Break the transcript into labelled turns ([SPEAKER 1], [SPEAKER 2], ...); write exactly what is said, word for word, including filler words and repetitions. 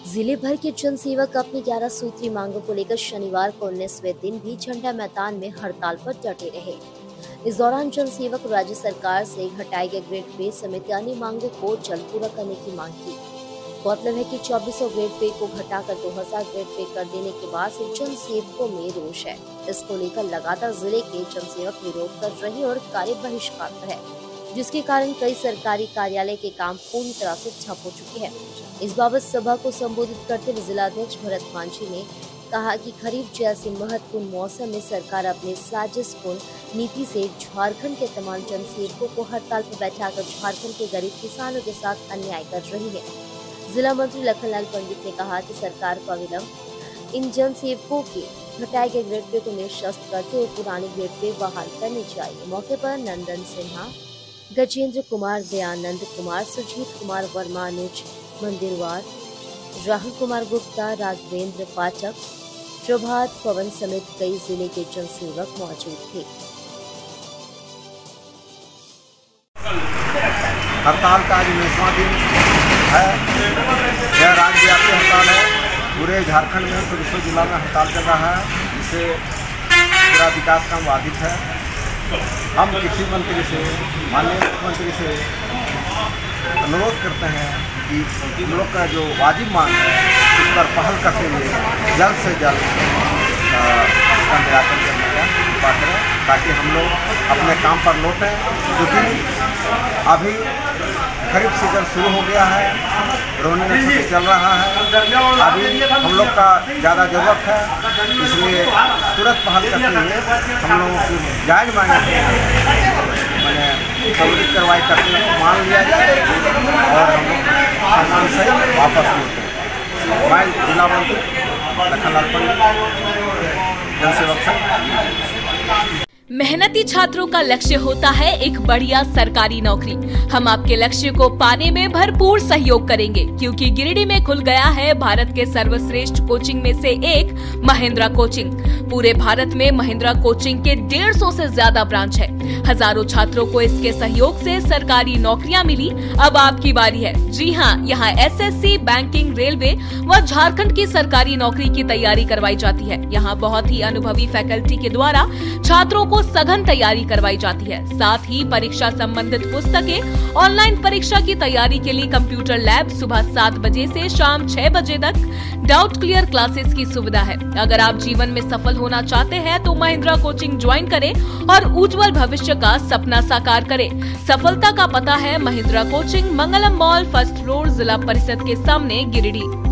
[SPEAKER 1] जिले भर के जनसेवक अपनी ग्यारह सूत्री मांगों को लेकर शनिवार को उन्नीसवें दिन भी झंडा मैदान में हड़ताल पर डटे रहे। इस दौरान जनसेवक राज्य सरकार से घटाए गए ग्रेड पे समेत अन्य मांगों को जल्द पूरा करने की मांग की। गौरतलब है कि चौबीस सौ ग्रेड पे को घटाकर दो हज़ार ग्रेड पे कर देने के बाद से जनसेवकों में रोष है। इसको लेकर लगातार जिले के जनसेवक विरोध कर रहे और कार्य बहिष्कार पर है, जिसके कारण कई सरकारी कार्यालय के काम पूरी तरह से ठप हो चुके हैं। इस बाबत सभा को संबोधित करते हुए जिलाध्यक्ष भरत मांझी ने कहा कि खरीफ जैसे महत्वपूर्ण मौसम में सरकार अपने साजिशपूर्ण नीति से झारखंड के तमाम जनसेवकों को हड़ताल पर बैठाकर झारखंड के गरीब किसानों के साथ अन्याय कर रही है। जिला मंत्री लखनलाल पंडित ने कहा कि सरकार को अविलंब इन जनसेवकों के घटाए गए ग्रेड पे को निरस्त करते हुए पुराने ग्रेड पे बहाल करनी चाहिए। मौके पर नंदन सिन्हा, गजेंद्र कुमार, दयानंद कुमार, सुजीत कुमार वर्मा, अनुज मंदिरवार, राहुल कुमार गुप्ता, राघवेंद्र पाठक, प्रभात पवन समेत कई जिले के जनसेवक मौजूद थे।
[SPEAKER 2] हड़ताल का आज उन्नीसवां दिन है। यह राज्यव्यापी हड़ताल है। पूरे झारखंड में चौबीसों जिला में हड़ताल चल रहा है, जिससे पूरा विकास काम बाधित है। हम कृषि मंत्री से, माननीय मुख्यमंत्री से अनुरोध करते हैं कि हम लोग का जो वाजिब मांग है उस पर पहल करते हुए जल्द से जल्द इसका निराकरण करने का कृपा करें, ताकि हम लोग अपने काम पर लौटें। क्योंकि अभी खरीफ सीजन शुरू हो गया है, रोहनी नक्षत्र चल रहा है, अभी हम लोग का ज़्यादा ज़रूरत है। इसलिए तुरंत पहल करते हुए हम लोगों की जायज़ मांगे मैंने त्वरित कार्रवाई करते हुए मान लिया जाए और हम लोग सम्मान से वापस लौटें। मैं जिला मंत्री लखनलाल पंडित, जनसेवक संघ।
[SPEAKER 3] मेहनती छात्रों का लक्ष्य होता है एक बढ़िया सरकारी नौकरी। हम आपके लक्ष्य को पाने में भरपूर सहयोग करेंगे, क्योंकि गिरिडीह में खुल गया है भारत के सर्वश्रेष्ठ कोचिंग में से एक महिंद्रा कोचिंग। पूरे भारत में महिंद्रा कोचिंग के डेढ़ सौ से ज्यादा ब्रांच है। हजारों छात्रों को इसके सहयोग से सरकारी नौकरियां मिली। अब आपकी बारी है। जी हाँ, यहाँ एसएससी, बैंकिंग, रेलवे व झारखंड की सरकारी नौकरी की तैयारी करवाई जाती है। यहाँ बहुत ही अनुभवी फैकल्टी के द्वारा छात्रों को सघन तैयारी करवाई जाती है। साथ ही परीक्षा संबंधित पुस्तकें, ऑनलाइन परीक्षा की तैयारी के लिए कंप्यूटर लैब, सुबह सात बजे से शाम छह बजे तक डाउट क्लियर क्लासेस की सुविधा है। अगर आप जीवन में सफल होना चाहते हैं तो महिंद्रा कोचिंग ज्वाइन करें और उज्जवल भविष्य का सपना साकार करें। सफलता का पता है Mahindra coaching, Mangalam mall, first floor, जिला परिषद के सामने, गिरिडीह।